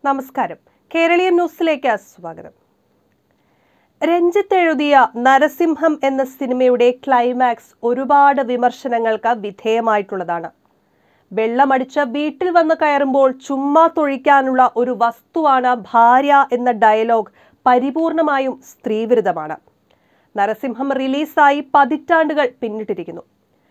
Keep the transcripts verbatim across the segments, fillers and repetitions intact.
നമസ്കാരം. കേരളീയം ന്യൂസിലേക്ക് സ്വാഗതം. രഞ്ജിത്ത് എഴുതിയ നരസിംഹം എന്ന സിനിമയുടെ ക്ലൈമാക്സ് ഒരുപാട് വിമർശനങ്ങൾക്ക് വിധേയമായിട്ടുള്ളതാണ്. വെള്ളമടിച്ച വീട്ടിൽ വന്ന് കയറുമ്പോൾ ചുമ്മാ തൊഴിക്കാനുള്ള ഒരു വസ്തുവാണ് ഭാര്യ എന്ന ഡയലോഗ് പരിപൂർണമായും സ്ത്രീവിരുദ്ധമാണ്. നരസിംഹം റിലീസായി പതിറ്റാണ്ടുകൾ പിന്നിട്ടിരിക്കുന്നു.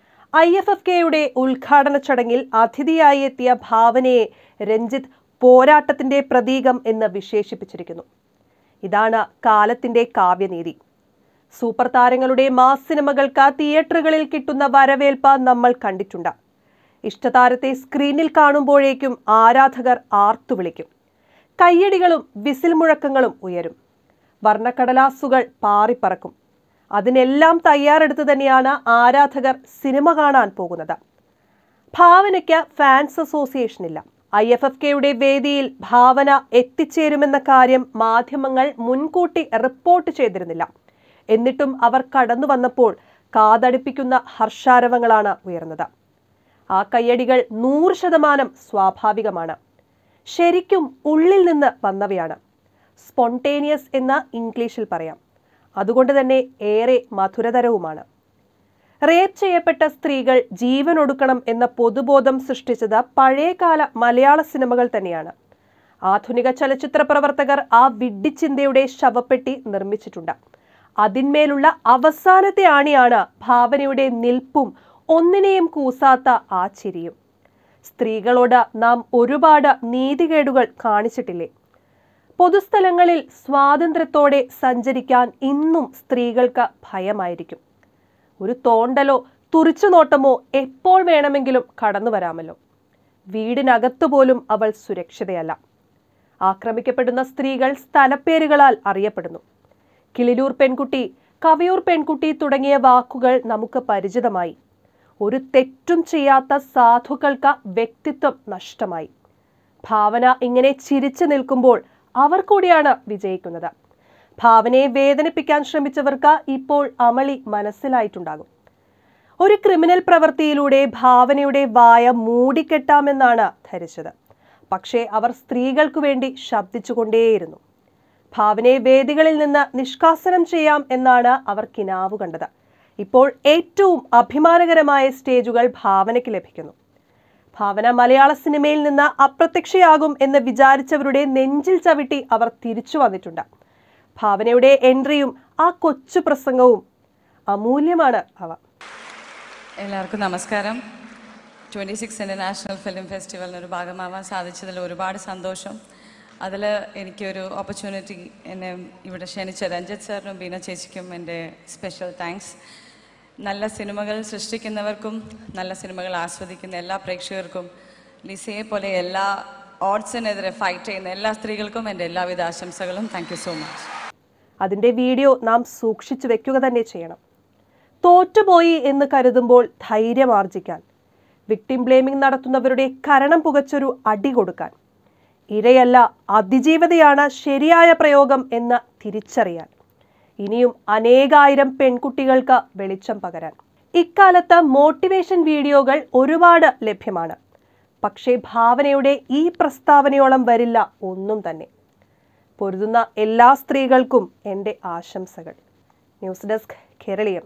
ഐ എഫ് എഫ് കെയുടെ ഉദ്ഘാടന ചടങ്ങിൽ അതിഥിയായി എത്തിയ ഭാവനയെ രഞ്ജിത്ത് പോരാട്ടത്തിന്റെ പ്രതീകം എന്ന് വിശേഷിപ്പിച്ചിരിക്കുന്നു. ഇതാണ് കാലത്തിന്റെ കാവ്യനീതി. സൂപ്പർ താരങ്ങളുടെ മാസ് സിനിമകൾക്ക് തിയേറ്ററുകളിൽ കിട്ടുന്ന വരവേൽപ്പ് നമ്മൾ കണ്ടിട്ടുണ്ട്. ഇഷ്ടതാരത്തെ സ്ക്രീനിൽ കാണുമ്പോഴേക്കും ആരാധകർ ആർത്തുവിളിക്കും. കയ്യടികളും വിസിൽ മുഴക്കങ്ങളും ഉയരും. വർണ്ണക്കടലാസുകൾ പാറിപ്പറക്കും. അതിനെല്ലാം തയ്യാറെടുത്ത് തന്നെയാണ് ആരാധകർ സിനിമ കാണാൻ പോകുന്നത്. ഭാവനയ്ക്ക് ഫാൻസ് അസോസിയേഷൻ ഇല്ല. ഐ എഫ് എഫ് കെയുടെ വേദിയിൽ ഭാവന എത്തിച്ചേരുമെന്ന കാര്യം മാധ്യമങ്ങൾ മുൻകൂട്ടി റിപ്പോർട്ട് ചെയ്തിരുന്നില്ല. എന്നിട്ടും അവർ കടന്നു വന്നപ്പോൾ കാതടിപ്പിക്കുന്ന ഹർഷാരവങ്ങളാണ് ഉയർന്നത്. ആ കയ്യടികൾ നൂറ് ശതമാനം സ്വാഭാവികമാണ്. ശരിക്കും ഉള്ളിൽ നിന്ന് വന്നവയാണ്. സ്പോണ്ടേനിയസ് എന്ന് ഇംഗ്ലീഷിൽ പറയാം. അതുകൊണ്ട് തന്നെ ഏറെ മധുരതരവുമാണ്. റേപ്പ് ചെയ്യപ്പെട്ട സ്ത്രീകൾ ജീവൻ ഒടുക്കണം എന്ന പൊതുബോധം സൃഷ്ടിച്ചത് പഴയകാല മലയാള സിനിമകൾ തന്നെയാണ്. ആധുനിക ചലച്ചിത്ര പ്രവർത്തകർ ആ വിഡ്ഢിച്ചിന്തയുടെ ശവപ്പെട്ടി നിർമ്മിച്ചിട്ടുണ്ട്. അതിന്മേലുള്ള അവസാനത്തെ ആണിയാണ് ഭാവനയുടെ നിൽപ്പും ഒന്നിനെയും കൂസാത്ത ആ ചിരിയും. സ്ത്രീകളോട് നാം ഒരുപാട് നീതികേടുകൾ കാണിച്ചിട്ടില്ലേ? പൊതുസ്ഥലങ്ങളിൽ സ്വാതന്ത്ര്യത്തോടെ സഞ്ചരിക്കാൻ ഇന്നും സ്ത്രീകൾക്ക് ഭയമായിരിക്കും. ഒരു തോണ്ടലോ തുറിച്ചുനോട്ടമോ എപ്പോൾ വേണമെങ്കിലും കടന്നു വരാമല്ലോ. വീടിനകത്തു പോലും അവൾ സുരക്ഷിതയല്ല. ആക്രമിക്കപ്പെടുന്ന സ്ത്രീകൾ സ്ഥലപ്പേരുകളാൽ അറിയപ്പെടുന്നു. കിളിരൂർ പെൺകുട്ടി, കവിയൂർ പെൺകുട്ടി തുടങ്ങിയ വാക്കുകൾ നമുക്ക് പരിചിതമായി. ഒരു തെറ്റും ചെയ്യാത്ത സാധുക്കൾക്ക് വ്യക്തിത്വം നഷ്ടമായി. ഭാവന ഇങ്ങനെ ചിരിച്ചു നിൽക്കുമ്പോൾ അവർ കൂടിയാണ് വിജയിക്കുന്നത്. ഭാവനയെ വേദനിപ്പിക്കാൻ ശ്രമിച്ചവർക്ക് ഇപ്പോൾ അമളി മനസ്സിലായിട്ടുണ്ടാകും. ഒരു ക്രിമിനൽ പ്രവൃത്തിയിലൂടെ ഭാവനയുടെ വായ മൂടിക്കെട്ടാമെന്നാണ് ധരിച്ചത്. പക്ഷേ അവർ സ്ത്രീകൾക്കു വേണ്ടി ശബ്ദിച്ചുകൊണ്ടേയിരുന്നു. ഭാവനയെ വേദികളിൽ നിന്ന് നിഷ്കാസനം ചെയ്യാം എന്നാണ് അവർ കിനാവു കണ്ടത്. ഇപ്പോൾ ഏറ്റവും അഭിമാനകരമായ സ്റ്റേജുകൾ ഭാവനയ്ക്ക് ലഭിക്കുന്നു. ഭാവന മലയാള സിനിമയിൽ നിന്ന് അപ്രത്യക്ഷയാകും എന്ന് വിചാരിച്ചവരുടെ നെഞ്ചിൽ ചവിട്ടി അവർ തിരിച്ചു വന്നിട്ടുണ്ട്. ഭാവനയുടെ എൻട്രിയും ആ കൊച്ചു പ്രസംഗവും അമൂല്യമാണ്. അവ എല്ലാവർക്കും നമസ്കാരം. ട്വൻറ്റി സിക്സ് ഇൻ്റർനാഷണൽ ഫിലിം ഫെസ്റ്റിവലിനൊരു ഭാഗമാവാൻ സാധിച്ചതിൽ ഒരുപാട് സന്തോഷം. അതിൽ എനിക്കൊരു ഓപ്പർച്യൂണിറ്റി എന്നെ ഇവിടെ ക്ഷണിച്ച രഞ്ജിത്ത് സാറിനും ബീന ചേച്ചിക്കും എൻ്റെ സ്പെഷ്യൽ താങ്ക്സ്. നല്ല സിനിമകൾ സൃഷ്ടിക്കുന്നവർക്കും നല്ല സിനിമകൾ ആസ്വദിക്കുന്ന എല്ലാ പ്രേക്ഷകർക്കും ലിസയെ പോലെ എല്ലാ ഓഡ്സിനെതിരെ ഫൈറ്റ് ചെയ്യുന്ന എല്ലാ സ്ത്രീകൾക്കും എൻ്റെ എല്ലാവിധ ആശംസകളും. Thank you so much. അതിൻ്റെ വീഡിയോ നാം സൂക്ഷിച്ചു വെക്കുക തന്നെ ചെയ്യണം. തോറ്റുപോയി എന്ന് കരുതുമ്പോൾ ധൈര്യം ആർജിക്കാൻ, വിക്ടിം ബ്ലേമിംഗ് നടത്തുന്നവരുടെ കരണം പുകച്ചൊരു അടി കൊടുക്കാൻ, ഇരയല്ല അതിജീവതയാണ് ശരിയായ പ്രയോഗം എന്ന് തിരിച്ചറിയാൻ, ഇനിയും അനേകായിരം പെൺകുട്ടികൾക്ക് വെളിച്ചം പകരാൻ. ഇക്കാലത്ത് മോട്ടിവേഷൻ വീഡിയോകൾ ഒരുപാട് ലഭ്യമാണ്. പക്ഷേ ഭാവനയുടെ ഈ പ്രസ്താവനയോളം വരില്ല ഒന്നും തന്നെ. പൊരുതുന്ന എല്ലാ സ്ത്രീകൾക്കും എൻ്റെ ആശംസകൾ. News desk, Keraleeyam.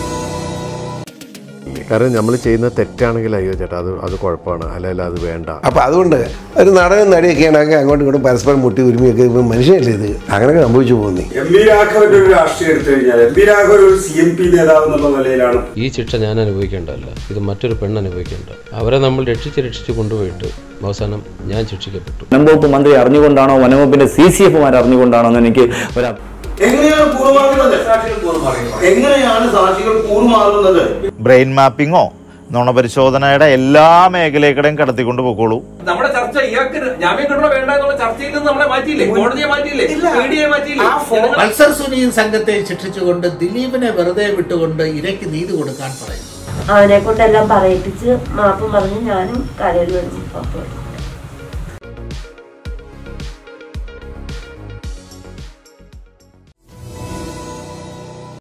കാരണം നമ്മൾ ചെയ്യുന്ന തെറ്റാണെങ്കിൽ അയ്യോ ചേട്ടാ അത് അത് കുഴപ്പമാണ്, അല്ലെങ്കിൽ അത് വേണ്ട. അപ്പം അതുകൊണ്ട് ഒരു നടനും നടിയൊക്കെ ആണെങ്കിൽ അങ്ങോട്ടും ഇങ്ങോട്ടും പരസ്പരം മുട്ടി ഒരുമിയൊക്കെ ഇപ്പം മനുഷ്യനല്ലേ ഇത് അങ്ങനെയൊക്കെ സംഭവിച്ചു പോകുന്നത്. എം വി രാഘവന്റെ ഒരു രാഷ്ട്രീയം എടുത്തു കഴിഞ്ഞാൽ എം വി രാഘവൻ ഒരു സി എം പി നേതാവ് എന്നുള്ള നിലയിലാണ് ഈ ശിക്ഷ ഞാൻ അനുഭവിക്കേണ്ടതല്ല, ഇത് മറ്റൊരു പെണ്ണ് അനുഭവിക്കേണ്ട. അവരെ നമ്മൾ രക്ഷിച്ച് രക്ഷിച്ച് കൊണ്ടുപോയിട്ട് അവസാനം ഞാൻ ശിക്ഷിക്കപ്പെട്ടു. വനംവകുപ്പ് മന്ത്രി അറിഞ്ഞുകൊണ്ടാണോ വനംവകുപ്പിന്റെ സി സി എഫുമാർ അറിഞ്ഞുകൊണ്ടാണോ എന്ന് എനിക്ക് ഒരു എങ്ങനെയാണ് കൂറുമാറുന്നത്? എങ്ങനെയാണ് സാക്ഷികൾ കൂറുമാറുന്നത്? ബ്രെയിൻ മാപ്പിങ്ങോ നുണപരിശോധനയുടെ എല്ലാ മേഖലകളെയും കടത്തിക്കൊണ്ട് പോയിക്കോളൂ. നമ്മുടെ ചർച്ച ഇയാൾക്ക് ജാമ്യം കിട്ടണോ വേണ്ട എന്നുള്ള ചർച്ചയിൽ നിന്ന് നമ്മളെ മാറ്റിയില്ലേ, കോടതിയെ മാറ്റിയില്ലേ, മീഡിയയെ മാറ്റിയില്ലേ. മത്സർ സുനിയും സംഘത്തെ ശിക്ഷിച്ചുകൊണ്ട് ദിലീപിനെ വെറുതെ വിട്ടുകൊണ്ട് ഇരയ്ക്ക് നീതി കൊടുക്കാൻ പറയുന്നു. അവനെ കൊണ്ടെല്ലാം പറയിപ്പിച്ച് മാപ്പ് പറഞ്ഞ് ഞാനും കരയിൽ വരുന്നു.